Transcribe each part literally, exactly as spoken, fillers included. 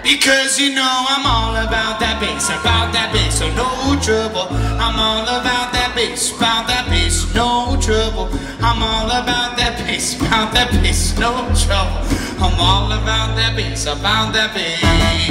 Because you know I'm all about that bass, about that bass, so no trouble. I'm all about that bass, about that bass, no trouble. I'm all about that bass, about that bass, no trouble. I'm all about that bass, about that bass.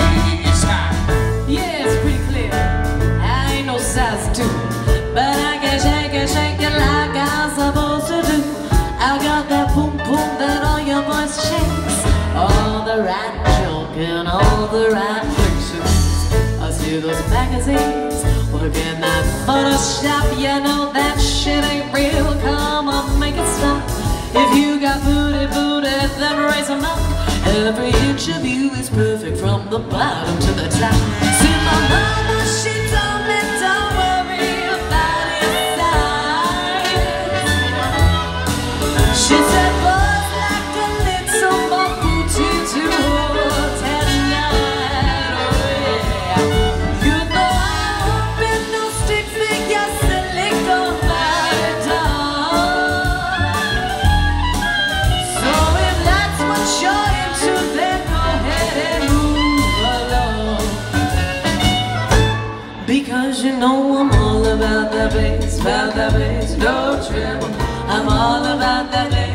Yeah, it's pretty clear. I ain't no size two, but I can shake it, shake it like I'm supposed to do. I got that boom boom that all your boys shakes, all the right joke and all the right pictures. I see those magazines, working that Photoshop. You know that shit ain't real. Come on, make it stop. If you got booty, booty, then raise them up. Every inch of you is perfect from the bottom to the top. See my mama, she told me don't worry about your size. She said boys like a little more booty to hold tonight. Oh yeah. You know I'm hoping no stick figure silicone body doll. So if that's what you're into, then go ahead and move along. Because you know I'm all about that bass, about that bass, no trouble. I'm all about that bass.